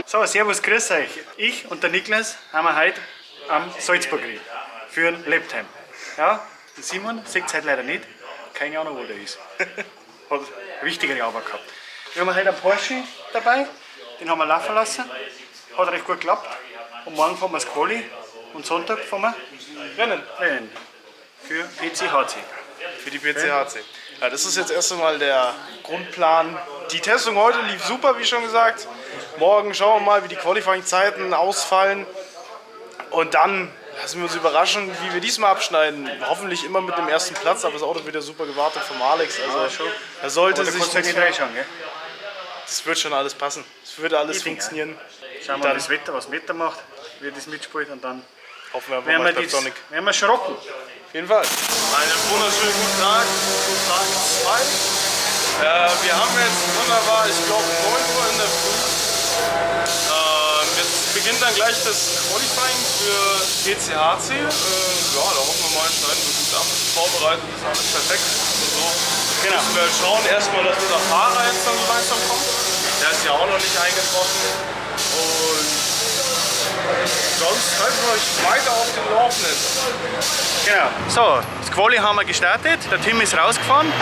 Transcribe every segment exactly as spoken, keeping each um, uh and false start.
So, servus, grüß euch. Ich und der Niklas haben wir heute am Salzburg-Grill für ein Laptime. Ja, der Simon sieht es heute leider nicht. Keine Ahnung, wo der ist. Hat wichtigere Arbeit gehabt. Wir haben heute einen Porsche dabei, den haben wir laufen lassen. Hat recht gut geklappt. Und morgen fahren wir das Quali und Sonntag fahren wir Rennen. Rennen. Für B C H C. Für die B C H C. Ja, das ist jetzt erst einmal der Grundplan. Die Testung heute lief super, wie schon gesagt. Morgen schauen wir mal, wie die Qualifying-Zeiten ausfallen. Und dann lassen wir uns überraschen, wie wir diesmal abschneiden. Hoffentlich immer mit dem ersten Platz, aber das Auto wird ja super gewartet vom Alex. Also er sollte sich nicht nicht reinschauen, gell? Das wird schon alles passen. Es wird alles ich funktionieren. Schauen wir mal, das Wetter, was das Wetter macht, wie das mitspielt und dann hoffen wir einfach werden mal wir, das, werden wir schrocken. Auf jeden Fall. Einen wunderschönen guten Tag, Tag zwei. Äh, wir haben jetzt wunderbar, ich glaube neun Uhr in der Früh. Äh, jetzt beginnt dann gleich das Qualifying für B C H C. Äh, ja, da hoffen wir mal, schneiden wir gut ab. Vorbereitet ist alles perfekt. Und so genau. Müssen wir schauen erstmal, dass unser Fahrer jetzt dann so langsam kommt. Der ist ja auch noch nicht eingetroffen. Und sonst halten wir euch weiter auf dem Laufenden. Genau. So, das Quali haben wir gestartet. Der Tim ist rausgefahren.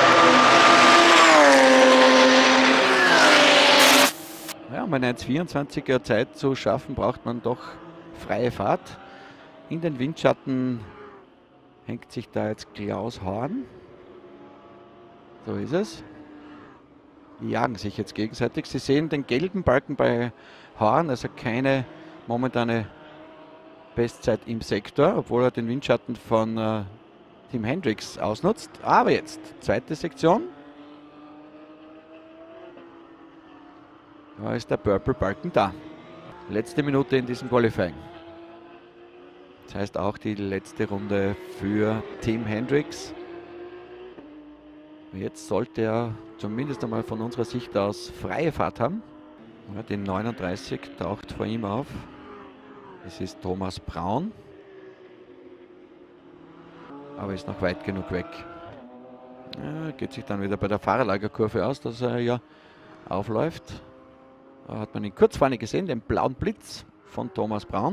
Ja, um eine eins vierundzwanziger Zeit zu schaffen, braucht man doch freie Fahrt. In den Windschatten hängt sich da jetzt Klaus Horn. So ist es. Die jagen sich jetzt gegenseitig. Sie sehen den gelben Balken bei Horn, also keine momentane Bestzeit im Sektor, obwohl er den Windschatten von äh, Tim Hendricks ausnutzt. Aber jetzt, zweite Sektion. Da ist der Purple Balken da. Letzte Minute in diesem Qualifying. Das heißt auch die letzte Runde für Tim Hendricks. Jetzt sollte er zumindest einmal von unserer Sicht aus freie Fahrt haben. Ja, die neununddreißig taucht vor ihm auf. Es ist Thomas Braun. Aber ist noch weit genug weg. Ja, geht sich dann wieder bei der Fahrerlagerkurve aus, dass er ja aufläuft. Da hat man ihn kurz vorne gesehen, den blauen Blitz von Thomas Braun.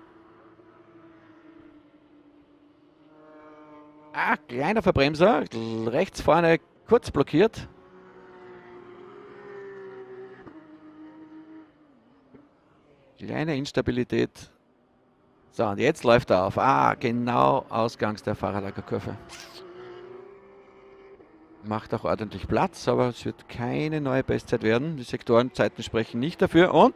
Ah, kleiner Verbremser, rechts vorne kurz blockiert. Kleine Instabilität. So, und jetzt läuft er auf. Ah, genau ausgangs der Fahrerlagerkurve. Macht auch ordentlich Platz, aber es wird keine neue Bestzeit werden. Die Sektorenzeiten sprechen nicht dafür. Und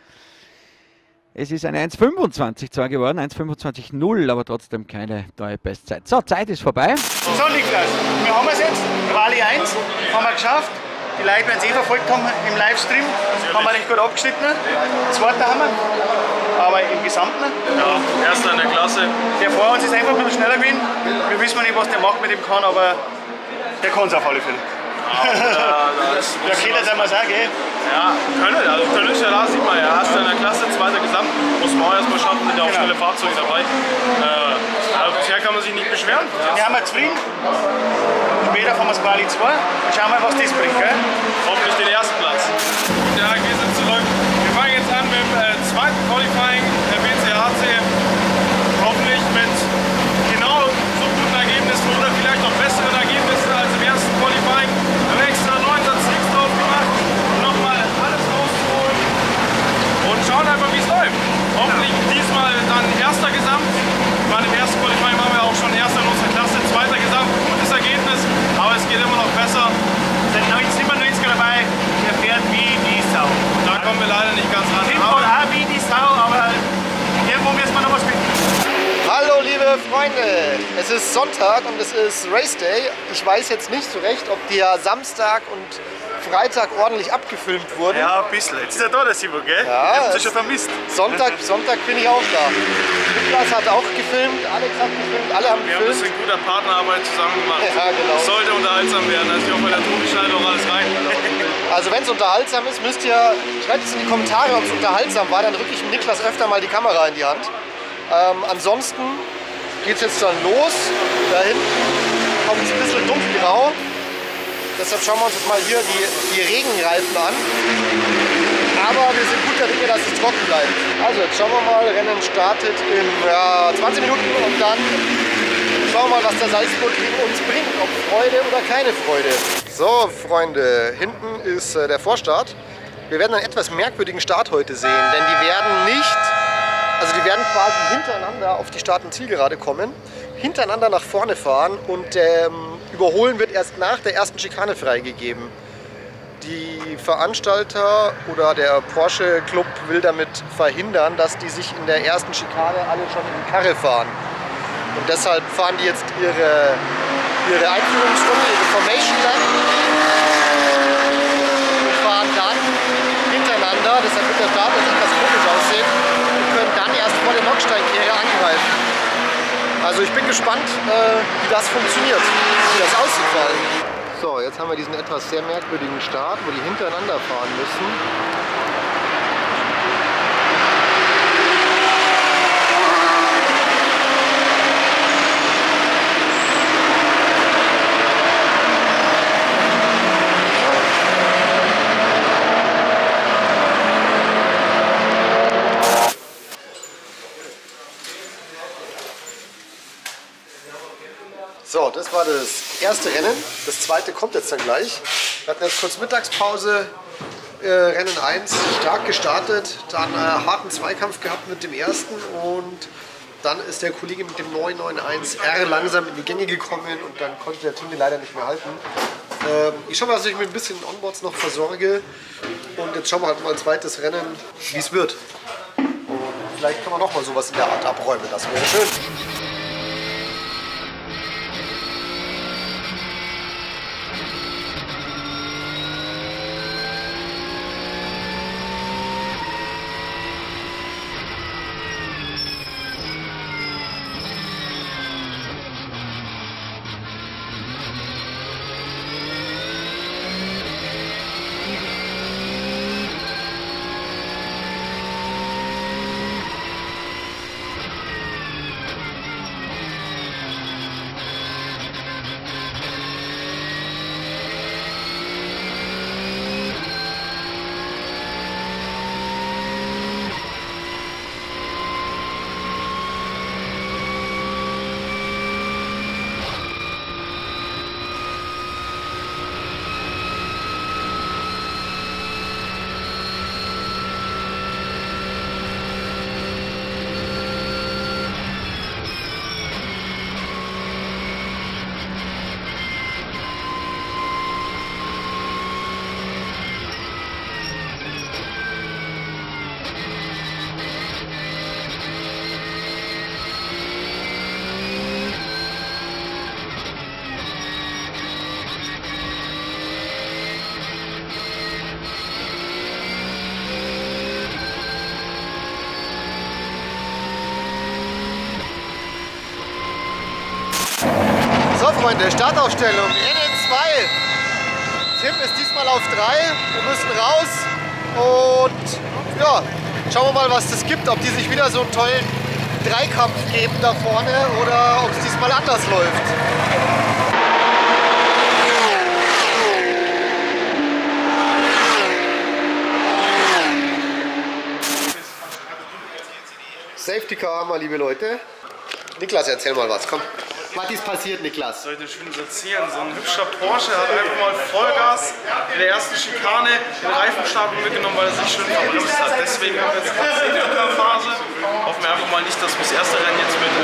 es ist eine eins fünfundzwanzig zwar geworden, eins fünfundzwanzig null, aber trotzdem keine neue Bestzeit. So, Zeit ist vorbei. So, Niklas, wir haben es jetzt. Quali eins haben wir geschafft. Die Leute, wenn sie eh verfolgt haben im Livestream, haben wir recht gut abgeschnitten. Zweiter haben wir, aber im Gesamten. Ja, erster in der Klasse. Der vor uns ist einfach ein bisschen schneller gewesen. Wir wissen nicht, was der macht mit dem kann, aber der kann es auf alle Fälle. Ja, das der Killer, der muss auch, gell? Ja, können. Also können ist ja da, sieht man ja. Erster in der Klasse, zweiter Gesamt. Muss man auch erstmal schaffen, sind ja auch Genau. schnelle Fahrzeuge dabei. Äh, aber bisher kann man sich nicht beschweren. Ja. Wir haben wir zufrieden. Später fahren wir das Quali zwei und schauen mal, was das bringt, gell? Hoffentlich den ersten Platz. Guten Tag, wir sind zurück. Wir fangen jetzt an mit dem äh, zweiten Qualifying der B C H C. Hoffentlich mit genau so guten Ergebnissen oder vielleicht noch besseren Ergebnissen als im ersten Qualifying. Wir haben extra neun Satz sechs drauf gemacht, um nochmal alles rauszuholen. Und schauen einfach, wie es läuft. Hoffentlich diesmal dann erster Gesamt. Bei dem ersten Qualifying waren wir auch schon erster in unserer Klasse, zweiter Gesamt, gutes Ergebnis, aber es geht immer noch besser. Der siebenundneunziger dabei, der fährt wie die Sau. Da kommen wir leider nicht ganz ran. Tim fährt auch wie die Sau, aber irgendwo müssen wir noch was finden. Hallo liebe Freunde, es ist Sonntag und es ist Race Day. Ich weiß jetzt nicht so recht, ob der Samstag und Freitag ordentlich abgefilmt wurden. Ja, ein bisschen. Jetzt ist er da, der Simon, gell? Ja, ich hab's schon vermisst. Sonntag, Sonntag bin ich auch da. Niklas hat auch gefilmt, Alex hat gefilmt, alle haben Wir haben ein gefilmt. bisschen guter Partnerarbeit zusammen gemacht. Ja, genau. Es sollte unterhaltsam werden. Also ich hoffe, der Tobi schneidet auch alles rein. Also wenn es unterhaltsam ist, müsst ihr, schreibt es in die Kommentare, ob es unterhaltsam war, dann drücke ich dem Niklas öfter mal die Kamera in die Hand. Ähm, ansonsten geht es jetzt dann los. Da hinten kommt es ein bisschen dunkelgrau. Deshalb schauen wir uns jetzt mal hier die, die Regenreifen an. aber wir sind guter Dinge, dass es trocken bleibt. Also jetzt schauen wir mal, Rennen startet in ja, zwanzig Minuten und dann schauen wir mal, was der Salzburgring uns bringt, ob Freude oder keine Freude. So Freunde, hinten ist äh, der Vorstart. Wir werden einen etwas merkwürdigen Start heute sehen, denn die werden nicht, also die werden quasi hintereinander auf die Start- und Zielgerade kommen, hintereinander nach vorne fahren und ähm, Überholen wird erst nach der ersten Schikane freigegeben. Die Veranstalter oder der Porsche Club will damit verhindern, dass die sich in der ersten Schikane alle schon in die Karre fahren. Und deshalb fahren die jetzt ihre, ihre Einführungsrunde, ihre Formation Lap und fahren dann hintereinander, deshalb wird der Start jetzt etwas komisch aussehen, und können dann erst vor der Nocksteinkehre angreifen. Also ich bin gespannt, wie das funktioniert, wie das aussieht vor allem. So, jetzt haben wir diesen etwas sehr merkwürdigen Start, wo die hintereinander fahren müssen. So, das war das erste Rennen. Das zweite kommt jetzt dann gleich. Wir hatten jetzt kurz Mittagspause. Äh, Rennen eins stark gestartet, dann einen harten Zweikampf gehabt mit dem ersten und dann ist der Kollege mit dem neun neun eins R langsam in die Gänge gekommen und dann konnte der Tim leider nicht mehr halten. Ähm, ich schaue mal, dass ich mit ein bisschen Onboards noch versorge und jetzt schauen wir halt mal ein zweites Rennen, wie es wird. Und vielleicht kann man noch mal sowas in der Art abräumen, das wäre schön. So Freunde, Startaufstellung, Rennen zwei. Tim ist diesmal auf drei, wir müssen raus und ja, schauen wir mal, was das gibt, ob die sich wieder so einen tollen Dreikampf geben da vorne oder ob es diesmal anders läuft. Safety Car haben wir, liebe Leute. Niklas, erzähl mal was, komm. Was ist passiert, Niklas? Soll ich dir schön erzählen? So ein hübscher Porsche hat einfach mal Vollgas in der ersten Schikane den Reifenstapel mitgenommen, weil er sich schön verbremst hat. Deswegen haben wir jetzt gerade die Phase. Hoffen wir einfach mal nicht, dass wir das erste Rennen jetzt mit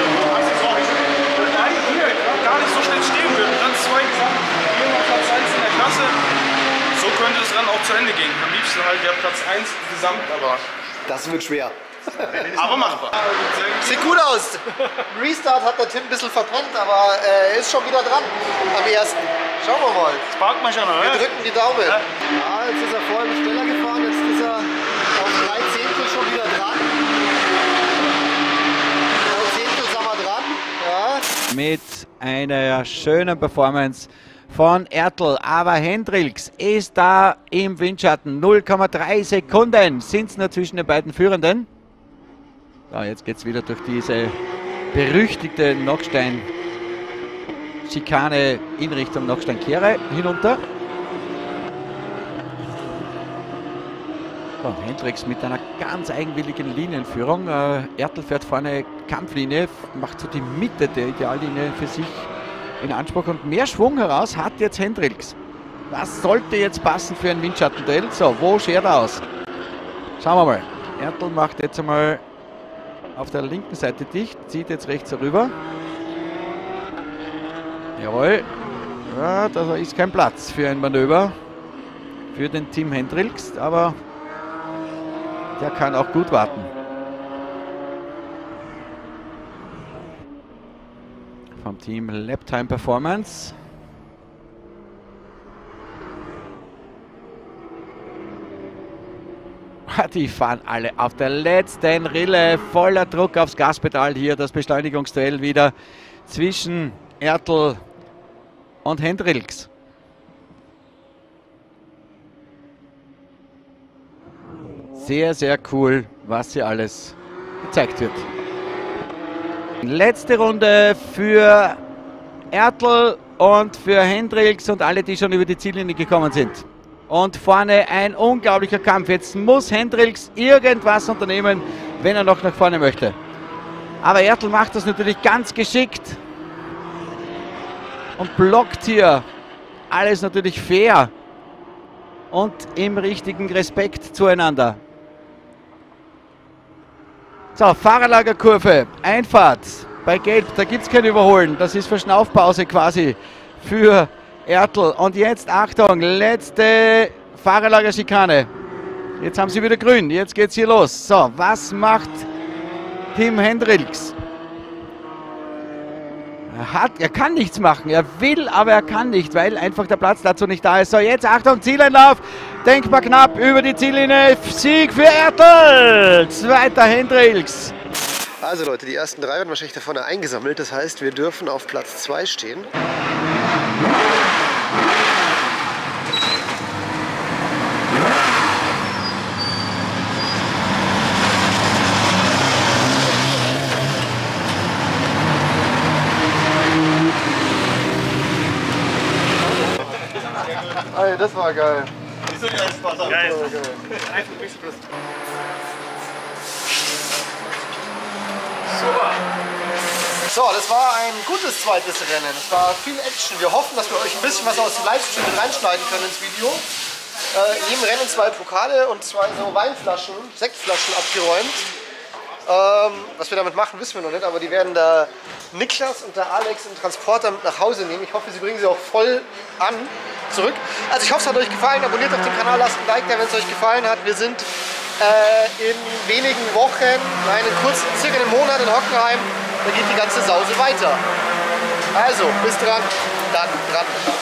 hier gar nicht so schnell stehen würden. Dann zwei gesagt, hier mal Platz eins in der Klasse. So könnte das Rennen auch zu Ende gehen. Am liebsten halt der Platz eins gesamt, aber das wird schwer. Aber machbar. Sieht gut aus. Restart hat der Tim ein bisschen verbrennt, aber er ist schon wieder dran am ersten. Schauen wir mal. Das packt man schon, oder? Wir drücken die Daumen. Ja. Ja, jetzt ist er vorher schneller gefahren, jetzt ist er auf drei Zehntel schon wieder dran. drei Zehntel sind wir dran. Ja. Mit einer schönen Performance von Ertl, aber Hendricks ist da im Windschatten. null Komma drei Sekunden sind es nur zwischen den beiden Führenden. Ja, jetzt geht es wieder durch diese berüchtigte Nockstein-Schikane in Richtung Nockstein-Kehre hinunter. So, Hendricks mit einer ganz eigenwilligen Linienführung. Äh, Ertl fährt vorne Kampflinie, macht so die Mitte der Ideallinie für sich in Anspruch und mehr Schwung heraus hat jetzt Hendricks. Das sollte jetzt passen für ein Windschattenduell. So, wo schert er aus? Schauen wir mal. Ertl macht jetzt einmal auf der linken Seite dicht, zieht jetzt rechts rüber. Jawohl. Ja, da ist kein Platz für ein Manöver für den Tim Hendricks, aber der kann auch gut warten. Vom Team Laptime Performance. Die fahren alle auf der letzten Rille. Voller Druck aufs Gaspedal hier. Das Beschleunigungsduell wieder zwischen Ertl und Hendricks. Sehr, sehr cool, was hier alles gezeigt wird. Letzte Runde für Ertl und für Hendricks und alle, die schon über die Ziellinie gekommen sind. Und vorne ein unglaublicher Kampf. Jetzt muss Hendricks irgendwas unternehmen, wenn er noch nach vorne möchte. Aber Ertl macht das natürlich ganz geschickt und blockt hier alles natürlich fair und im richtigen Respekt zueinander. So, Fahrerlagerkurve, Einfahrt bei Gelb, da gibt es kein Überholen. Das ist Verschnaufpause quasi für Ertl. Und jetzt, Achtung, letzte Fahrerlagerschikane. Jetzt haben sie wieder grün, jetzt geht's hier los. So, was macht Tim Hendricks? Er, hat, er kann nichts machen, er will, aber er kann nicht, weil einfach der Platz dazu nicht da ist. So, jetzt Achtung, Zieleinlauf, denkbar knapp über die Ziellinie, Sieg für Ertl, zweiter Hendricks. Also Leute, die ersten drei werden wahrscheinlich da vorne eingesammelt, das heißt, wir dürfen auf Platz zwei stehen. Hey, das war geil. Geil. Super. So, das war ein gutes zweites Rennen. Es war viel Action. Wir hoffen, dass wir euch ein bisschen was aus dem Livestream mit reinschneiden können ins Video. Äh, in jedem Rennen zwei Pokale und zwei so Weinflaschen, Sektflaschen abgeräumt. Ähm, was wir damit machen, wissen wir noch nicht, aber die werden da Niklas und der Alex im Transporter mit nach Hause nehmen. Ich hoffe, sie bringen sie auch voll an, zurück. Also ich hoffe, es hat euch gefallen. Abonniert auf den Kanal, lasst ein Like da, wenn es euch gefallen hat. Wir sind äh, in wenigen Wochen, nein, in kurz, circa einem Monat in Hockenheim. Da geht die ganze Sause weiter. Also, bis dran, dann dran.